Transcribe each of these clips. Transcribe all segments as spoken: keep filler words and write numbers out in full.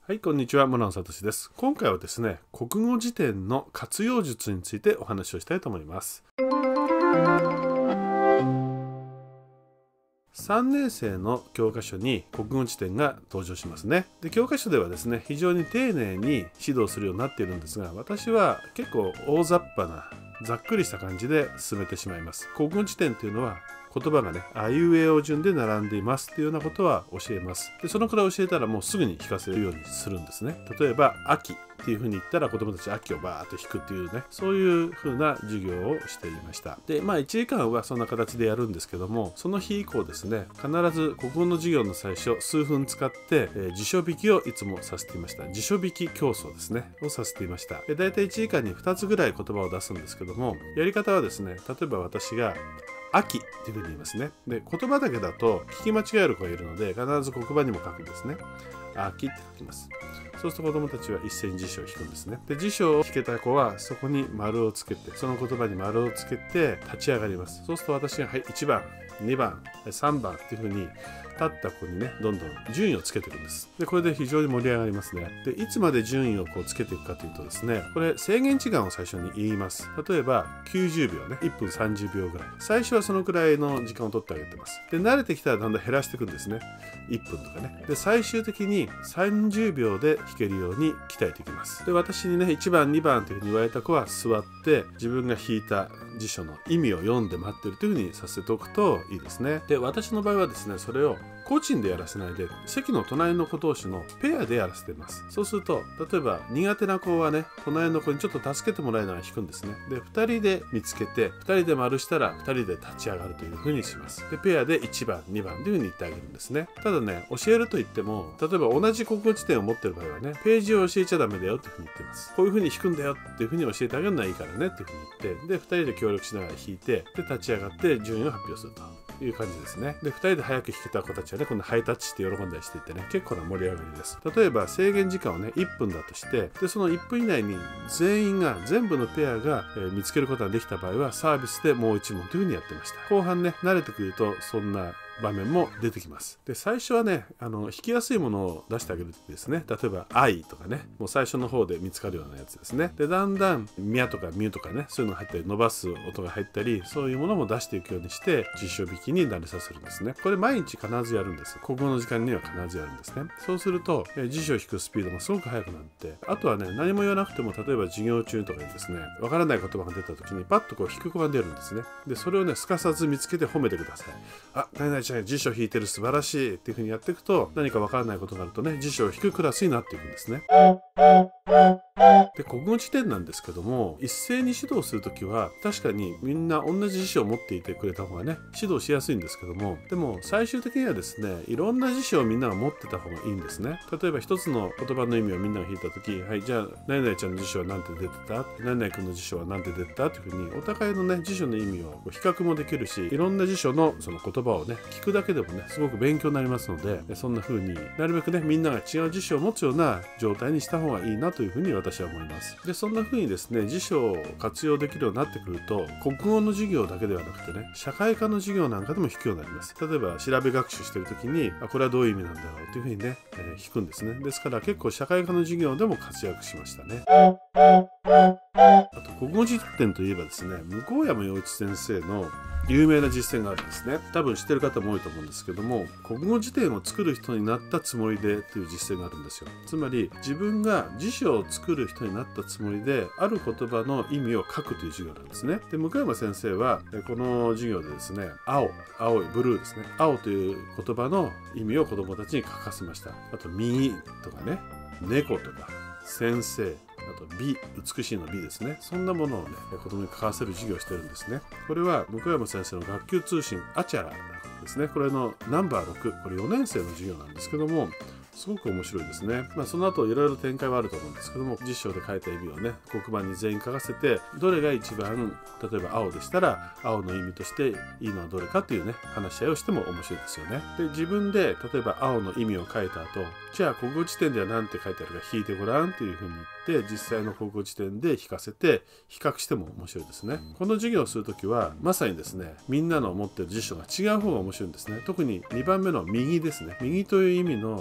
はい、こんにちは。村野聡です。今回はですね、国語辞典の活用術についてお話をしたいと思います。さんねん生の教科書に国語辞典が登場しますね。で、教科書ではですね、非常に丁寧に指導するようになっているんですが、私は結構大雑把なざっくりした感じで進めてしまいます。国語辞典というのは言葉がね、あいうえお順で並んでいますっていうようなことは教えます。で、そのくらい教えたらもうすぐに弾かせるようにするんですね。例えば、秋っていう風に言ったら子供たち秋をバーッと弾くっていうね、そういう風な授業をしていました。で、まあいちじかんはそんな形でやるんですけども、その日以降ですね、必ず国語の授業の最初、数分使って、えー、辞書引きをいつもさせていました。辞書引き競争ですね、をさせていました。で、だいたいいちじかんにふたつぐらい言葉を出すんですけども、やり方はですね、例えば私が秋っていうふうに言いますね。で、言葉だけだと聞き間違える子がいるので、必ず黒板にも書くんですね。秋って書きます。そうすると子供たちは一斉に辞書を引くんですね。で、辞書を引けた子はそこに丸をつけて、その言葉に丸をつけて立ち上がります。そうすると私が、はい、いちばん、にばん、さんばんっていうふうに立った子にね、どんどん順位をつけていくんです。で、これで非常に盛り上がりますね。で、いつまで順位をこうつけていくかというとですね、これ制限時間を最初に言います。例えばきゅうじゅうびょうね、いっぷんさんじゅうびょうぐらい。最初はそのくらいの時間を取ってあげてます。で、慣れてきたらだんだん減らしていくんですね。いっぷんとかね。で、最終的にさんじゅうびょうで弾けるように鍛えていきます。で、私にね、いちばん、にばんというふうに言われた子は座って自分が引いた辞書の意味を読んで待ってるというふうにさせておくといいですね。で、私の場合はですね、それを個人でやらせないで、席の隣の子同士のペアでやらせています。そうすると、例えば苦手な子はね、隣の子にちょっと助けてもらいながら弾くんですね。で、ふたりで見つけて、ふたりで丸したらふたりで立ち上がるというふうにします。で、ペアでいちばん、にばんというふうに言ってあげるんですね。ただね、教えると言っても、例えば同じ国語辞典を持ってる場合はね、ページを教えちゃダメだよっていうふうに言ってます。こういうふうに弾くんだよっていうふうに教えてあげるのはいいからねっていうふうに言って、で、ふたりで協力しながら弾いて、で、立ち上がって順位を発表するという感じですね。で、ふたりで早く弾けた子たちはね、このハイタッチして喜んだりしていてね、結構な盛り上がりです。例えば制限時間をね、いっぷんだとして、で、そのいっぷん以内に全員が、全部のペアが、えー、見つけることができた場合は、サービスでもういち問というふうにやってました。後半ね、慣れてくると、そんな場面も出てきます。で、最初はね、あの弾きやすいものを出してあげるとですね、例えば「愛」とかね、もう最初の方で見つかるようなやつですね。で、だんだん「みや」とか「みゅ」とかね、そういうのが入ったり、伸ばす音が入ったり、そういうものも出していくようにして辞書引きに慣れさせるんですね。これ毎日必ずやるんです。国語の時間には必ずやるんですね。そうするとえ辞書を引くスピードもすごく速くなって、あとはね、何も言わなくても、例えば授業中とかにですね、わからない言葉が出た時にパッとこう引く子が出るんですね。で、それをね、すかさず見つけて褒めてください。あ、何々ちゃん辞書引いてる、素晴らしいっていう風にやっていくと、何かわからないことがあるとね、辞書を引くクラスになっていくんですね。で、国語辞典なんですけども、一斉に指導するときは確かにみんな同じ辞書を持っていてくれた方がね、指導しやすいんですけども、でも最終的にはですね、いろんな辞書をみんなが持ってた方がいいんですね。例えば一つの言葉の意味をみんなが引いたとき、はい、じゃあ何々ちゃんの辞書は何て出てた、何々君の辞書は何て出てたというふうに、お互いのね、辞書の意味を比較もできるし、いろんな辞書のその言葉をね、聞くだけでもね、すごく勉強になりますので、そんな風になるべくね、みんなが違う辞書を持つような状態にした方がいいなというふうに私は思います。で、そんな風にですね、辞書を活用できるようになってくると、国語の授業だけではなくてね、社会科の授業なんかでも弾くようになります。例えば調べ学習してる時に、あ、これはどういう意味なんだろうというふうにね、えー、弾くんですね。ですから結構社会科の授業でも活躍しましたね。あと国語辞典といえばですね、向山洋一先生の有名な実践があるんですね。多分知ってる方も多いと思うんですけども、国語辞典を作る人になったつもりでという実践があるんですよ。つまり自分が辞書を作る人になったつもりで、ある言葉の意味を書くという授業なんですね。で、向山先生はこの授業でですね、青、青い、ブルーですね。青という言葉の意味を子どもたちに書かせました。あと右とかね、猫とか先生、あと美、美しいの美ですね。そんなものをね、子供に書かせる授業をしてるんですね。これは向山先生の学級通信アチャラですね。これのナンバーろく、これよねん生の授業なんですけども、すごく面白いですね。まあ、その後いろいろ展開はあると思うんですけども、辞書で書いた意味をね、黒板に全員書かせて、どれが一番、例えば青でしたら青の意味としていいのはどれかというね、話し合いをしても面白いですよね。で、自分で例えば青の意味を書いた後、じゃあ国語辞典では何て書いてあるか引いてごらんというふうに言って、実際の国語辞典で引かせて比較しても面白いですね。この授業をするときはまさにですね、みんなの持ってる辞書が違う方が面白いんですね。特ににばんめの右ですね。右という意味の説明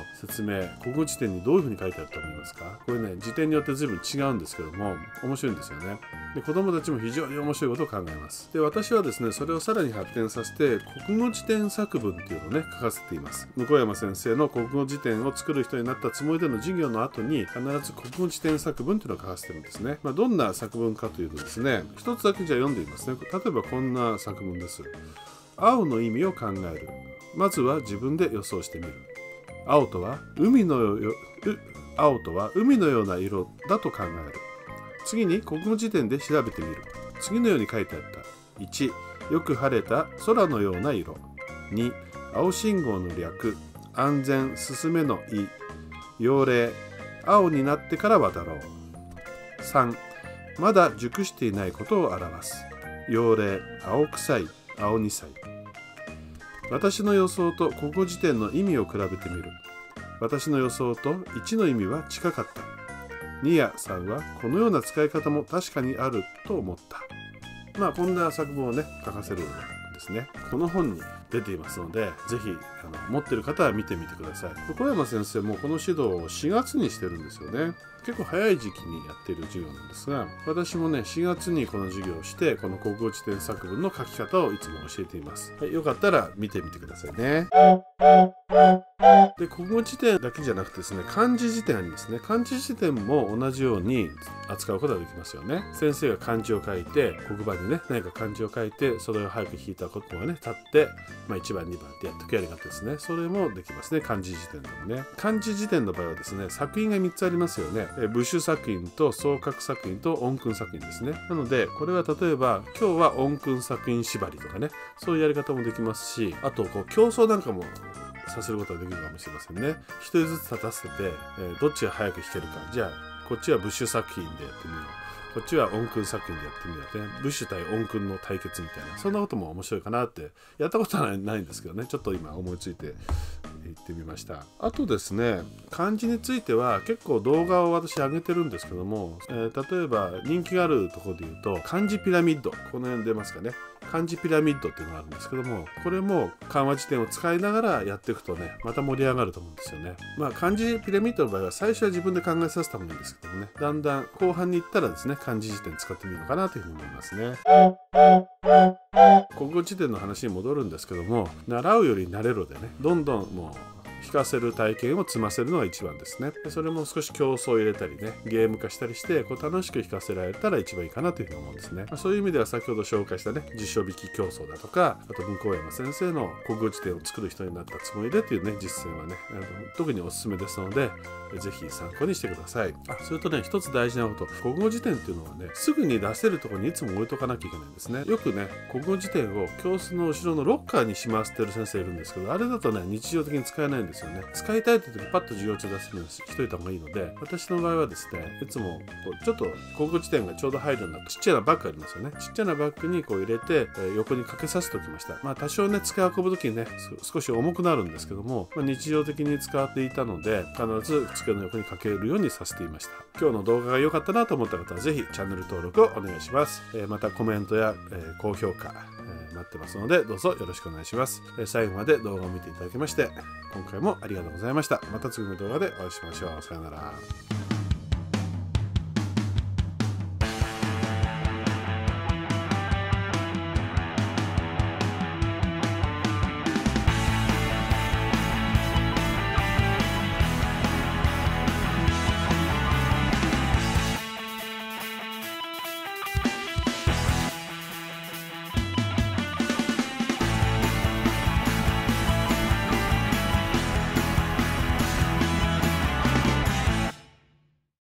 め国語辞典にどういうふうに書いてあると思いますか？これね、辞典によって随分違うんですけども、面白いんですよね。で、子供たちも非常に面白いことを考えます。で、私はですね、それをさらに発展させて国語辞典作文っていうのをね、書かせています。向山先生の国語辞典を作る人になったつもりでの授業の後に、必ず国語辞典作文っていうのを書かせてるんですね。まあ、どんな作文かというとですね、一つだけじゃ読んでみますね。例えばこんな作文です。青の意味を考える。まずは自分で予想してみる。青とは海のよ青とは海のような色だと考える。次に国語辞典で調べてみる。次のように書いてあった。いち、よく晴れた空のような色。に、青信号の略。安全、進めの意。要例、青になってから渡ろう。さん、まだ熟していないことを表す。要例、青臭い、青にさい。私の予想と国語辞典の意味を比べてみる。私の予想といちの意味は近かった。にやさんはこのような使い方も確かにあると思った。まあこんな作文をね書かせるんですね。この本に出ていますので、ぜひあの持ってる方は見てみてください。小山先生もこの指導をしがつにしてるんですよね。結構早い時期にやっている授業なんですが、私もねしがつにこの授業をしてこの国語辞典作文の書き方をいつも教えています。はい、よかったら見てみてくださいね。で、国語辞典だけじゃなくてですね、漢字辞典ありますね。漢字辞典も同じように扱うことができますよね。先生が漢字を書いて、黒板にね、何か漢字を書いて、それを早く引いたことがね、立って、まあ、いちばん、にばんってやっていくやり方ですね。それもできますね、漢字辞典でもね。漢字辞典の場合はですね、作品がみっつありますよね。部首作品と総括作品と音訓作品ですね。なので、これは例えば、今日は音訓作品縛りとかね、そういうやり方もできますし、あと、こう競争なんかもさせることができるかもしれませんね。一人ずつ立たせて、えー、どっちが早く弾けるか。じゃあこっちは部首作品でやってみよう。こっちは音訓作品でやってみようってね。部首対音訓の対決みたいな、そんなことも面白いかなって、やったことはないんですけどね、ちょっと今思いついて言ってみました。あとですね、漢字については結構動画を私上げてるんですけども、えー、例えば人気があるところで言うと漢字ピラミッド、この辺出ますかね。漢字ピラミッドっていうのがあるんですけども、これも漢和辞典を使いながらやっていくとね、また盛り上がると思うんですよね。まあ漢字ピラミッドの場合は最初は自分で考えさせた方がいいんですけどもね、だんだん後半に行ったらですね、漢字辞典使ってみるのかなというふうに思いますね。国語辞典の話に戻るんですけども、習うより慣れろでね、どんどんもう弾かせる体験を積ませるのが一番ですね。でそれも少し競争を入れたりね、ゲーム化したりしてこう楽しく弾かせられたら一番いいかなというふうに思うんですね。まあ、そういう意味では先ほど紹介したね、辞書引き競争だとか、あと文山先生の国語辞典を作る人になったつもりでっていうね、実践はね、あの特におすすめですので、ぜひ参考にしてください。あ、それとね、一つ大事なこと、国語辞典っていうのはね、すぐに出せるところにいつも置いとかなきゃいけないんですね。よくね、国語辞典を教室の後ろのロッカーにしまってる先生いるんですけど、あれだとね、日常的に使えないんですよね。使いたいって時にパッと授業中出せるようにしといた方がいいので、私の場合はですね、いつもこうちょっと国語辞典がちょうど入るようなちっちゃなバッグありますよね。ちっちゃなバッグにこう入れて、えー、横にかけさせておきました。まあ多少ね、使い運ぶ時にね、少し重くなるんですけども、まあ、日常的に使っていたので、必ず机の横にかけるようにさせていました。今日の動画が良かったなと思った方はぜひチャンネル登録をお願いします。えー、またコメントや、えー、高評価、えー、待ってますので、どうぞよろしくお願いします。えー、最後まで動画を見ていただきまして今回もありがとうございました。また次の動画でお会いしましょう。さようなら。